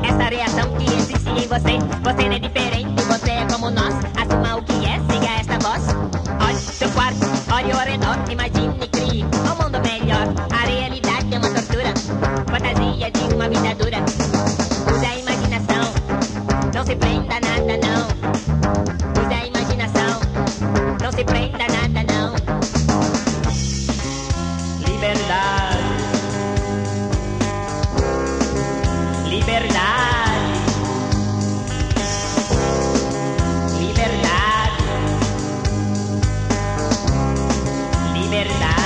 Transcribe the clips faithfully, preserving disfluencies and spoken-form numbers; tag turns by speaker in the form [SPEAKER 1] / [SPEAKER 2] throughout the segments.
[SPEAKER 1] essa reação que existe em você. Você não é diferente, você é como nós. Assuma o que é, siga esta voz. Olhe seu quarto, olhe ao redor, imagine e crie um mundo melhor. A realidade é uma tortura, fantasia de uma vida dura. Use a imaginação, não se prenda a nada não. Use a imaginação, não se prenda a nada não. Liberdade, liberdade, liberdade, liberdade.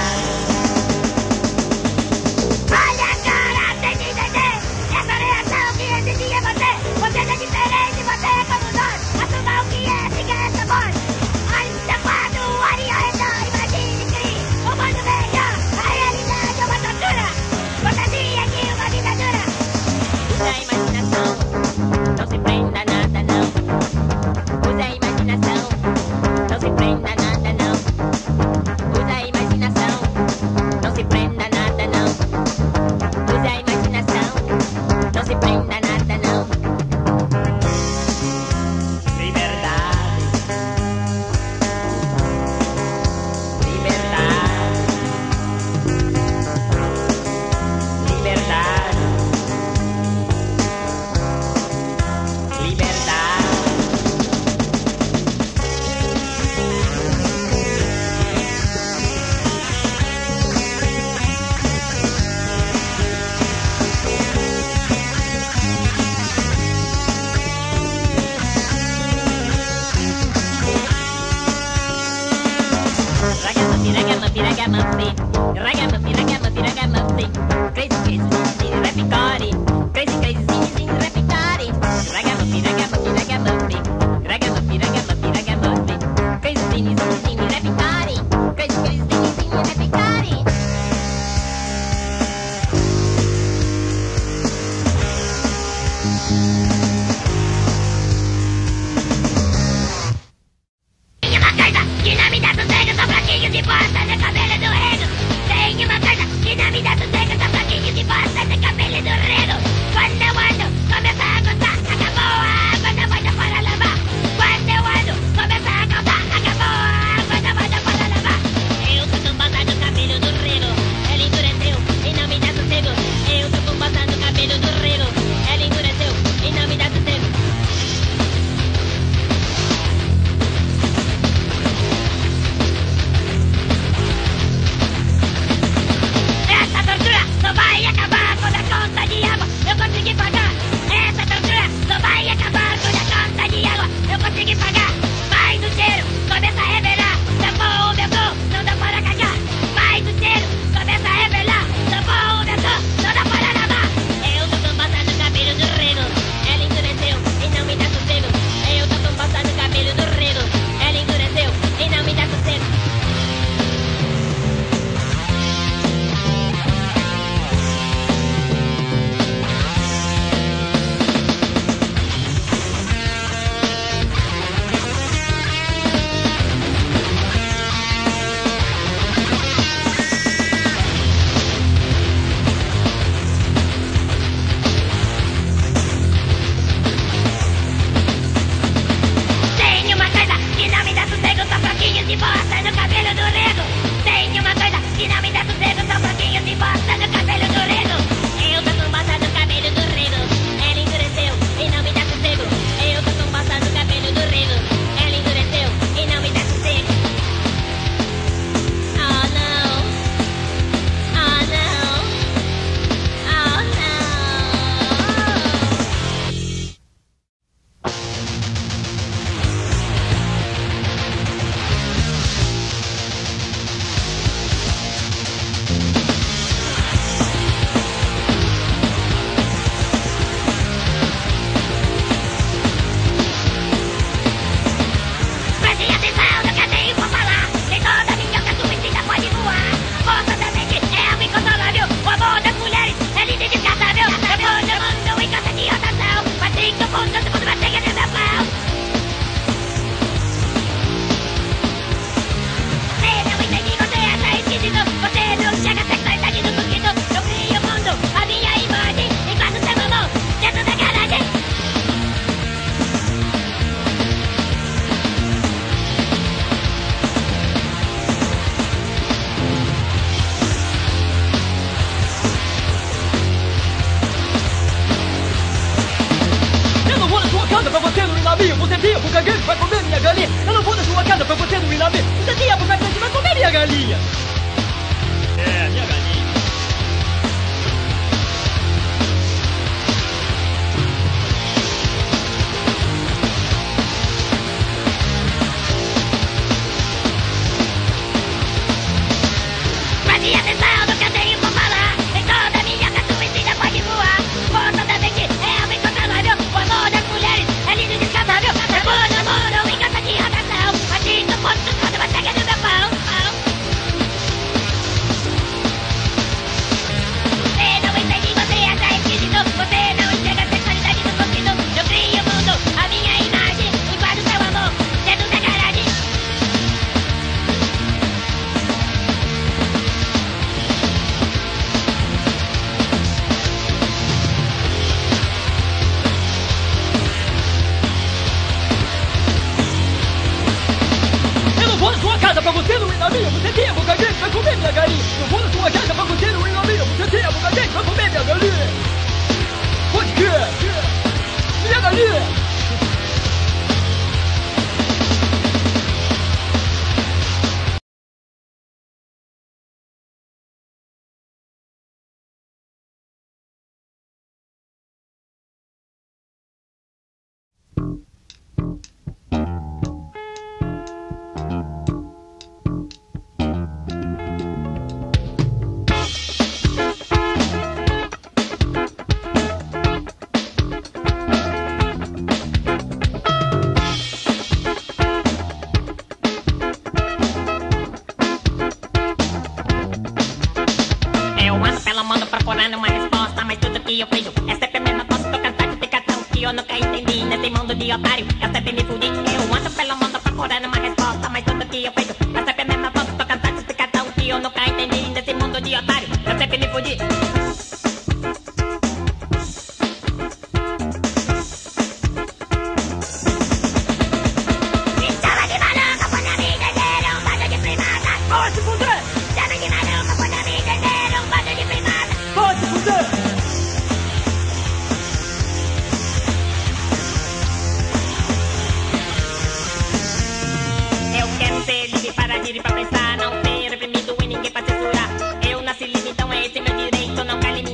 [SPEAKER 2] Olha agora, tem que entender essa reação que existe em você. Você não é diferente, você é como nós. Assuma o que é, siga essa voz. Olhe seu quarto, olhe ao redor, imagine e crie um mundo melhor. A realidade é uma tortura, fantasia de uma vida dura.
[SPEAKER 1] Use a imaginação, não se prenda a nada não. Use a imaginação, não se prenda a nada não. Use a imaginação, não se prenda a nada não. Use a imaginação, não se prenda a nada não. Liberdade, liberdade, liberdade, liberdade. Ragamuffin, ragamuffin, ragamuffin, ragamuffin, ragamuffin, ragamuffin, crazy, crazy, crazy, repicori, crazy, crazy, crazy, repicori, ragamuffin, ragamuffin, ragamuffin, ragamuffin, ragamuffin, ragamuffin, crazy, crazy, crazy, repicori, crazy, crazy, crazy, repicori.
[SPEAKER 2] Tem uma coisa que não me dá sossego, são plaquinhos de bosta no cabelo do rego. Tem uma coisa que não me dá sossego, são plaquinhos de bosta no cabelo do rego. Quando eu ando, começa a gostar, acabou a água da volta para lavar. Quando eu ando, começa a gostar, acabou a água da volta para lavar. Eu tô com bosta no cabelo do rego, ela endureceu e não me dá sossego. Eu tô com bosta no cabelo do rego, ela endureceu e não me dá sossego. Essa tortura só vai acabar quando a conta de água eu conseguir pagar. Essa tortura só vai acabar quando a conta de água eu conseguir pagar. Vai do cheiro, começa a revelar, tampou o meu som, não dá para cagar. Vai do cheiro, começa a revelar, tampou o meu som, não dá para lavar. Eu tô com bosta no cabelo do rego, ela endureceu e não me dá sossego. Eu tô com bosta no cabelo do rego, ela endureceu e não me dá sossego.
[SPEAKER 3] navio, você diabo cagante vai comer minha galinha. Eu não vou na sua casa pra você dormir na minha. Você diabo cagante vai comer minha galinha. É, minha galinha.
[SPEAKER 2] Preste atenção no que eu tenho pra falar. Em toda a minha casa sua filha pode voar. O toda vez que é uma incontrolável. O amor das mulheres é lindo e descasável. Namoro, namoro, engata de rotação. Assim no ponto quando você quer no meu pão, pão. Você não entende, você acha esquisito. Você não enxerga a sexualidade do conflito. Eu crio o mundo, a minha imagem. Enquadro seu amor dentro da garagem.
[SPEAKER 3] Eu não vou na sua casa pra você dormir na minha. Você tem a boca grande, vai comer minha galinha. Eu vou na sua casa pra você dormir na minha. Você tem a boca grande, vai comer minha galinha. Pode crer. Minha galinha.
[SPEAKER 1] Eu ando pelo mundo procurando uma resposta, mas tudo que eu vejo é sempre a mesma coisa. Tô cansado de explicação que eu nunca entendi nesse mundo de otário. Eu sempre me fudi. Eu ando pelo mundo procurando uma resposta, mas tudo que eu vejo é sempre a mesma coisa. Tô cansado de explicação que eu nunca entendi nesse mundo de otário. Eu sempre me fudi.
[SPEAKER 2] Me chama de maluco quando me entenderam. Um bando de primata.
[SPEAKER 3] Vai se fuder.
[SPEAKER 2] Chama de maluco quando me entenderam. Um bando de primata.
[SPEAKER 3] Vai se fuder.
[SPEAKER 1] Eu quero ser livre para agir e para pensar, não ser reprimido e ninguém pra censurar. Eu nasci livre, então é esse meu direito. Não cai limite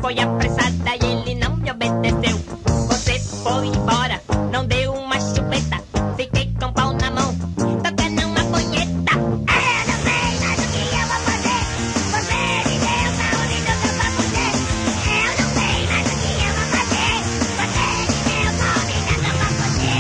[SPEAKER 1] foi apressada e ele não me obedeceu. Você foi embora, não deu uma chupeta, fiquei com pau na mão, tocando uma punheta.
[SPEAKER 2] Eu não sei mais o que eu vou fazer. Você me deu saúde do seu papucê. Eu não sei mais o que eu vou fazer. Você me deu saúde do seu papucê.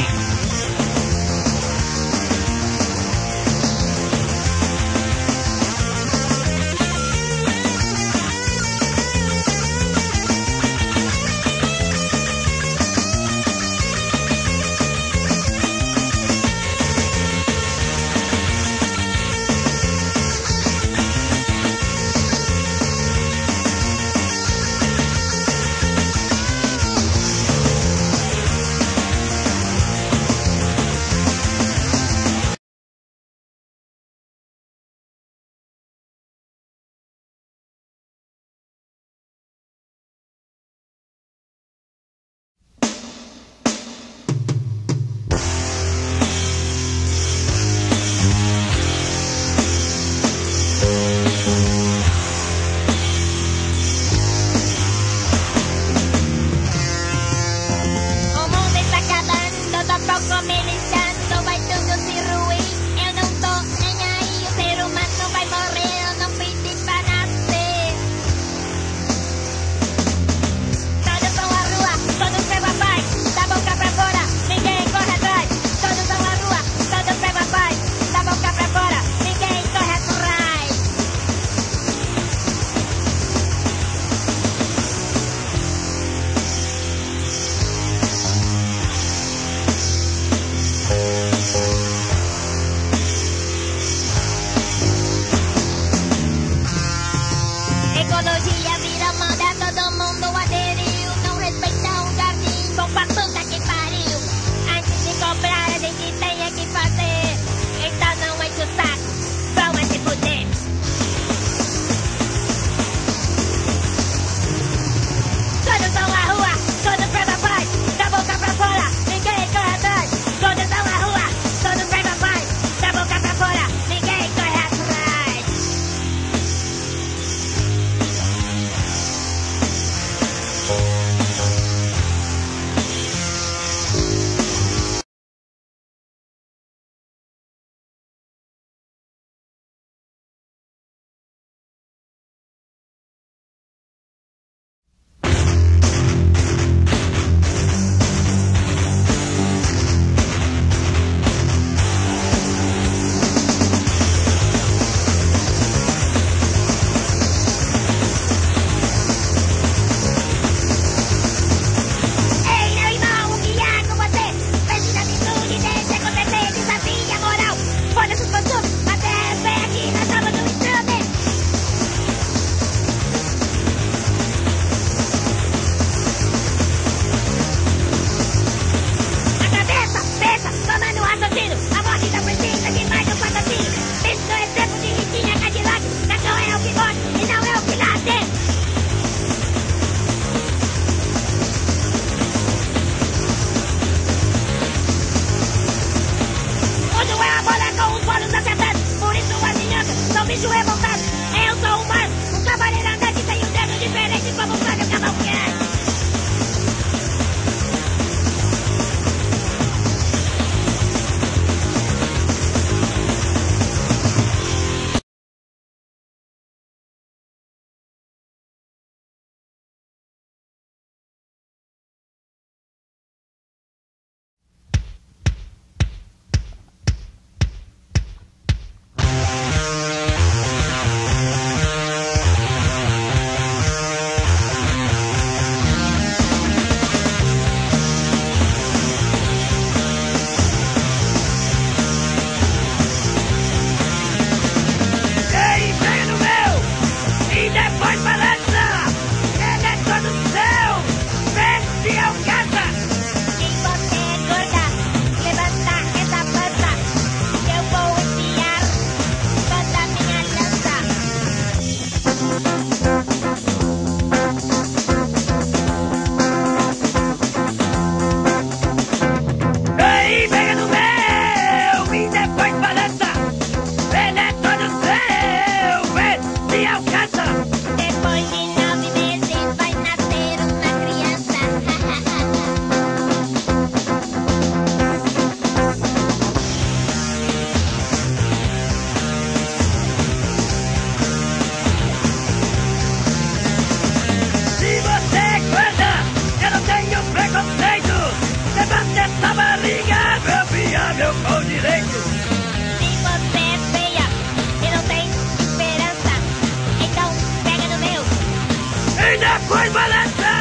[SPEAKER 2] depois balança.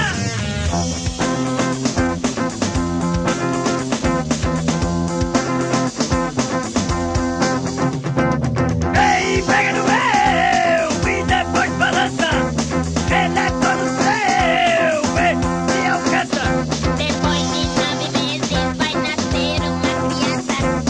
[SPEAKER 2] Vem, pega no meu e depois balança. Ele é todo seu, vem e alcança.
[SPEAKER 4] Depois de nove meses vai nascer uma criança.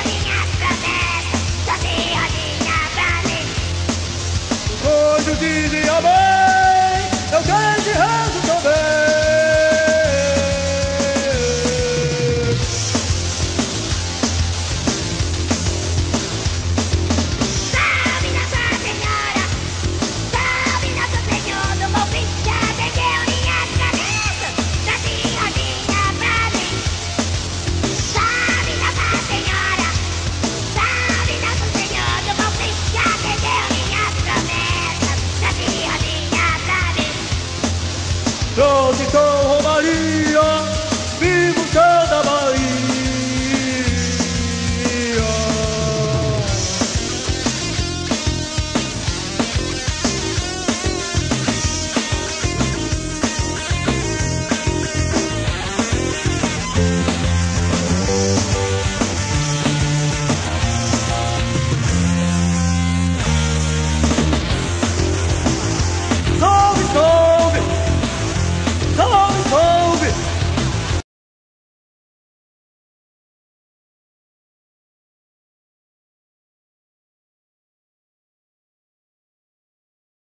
[SPEAKER 2] Dizem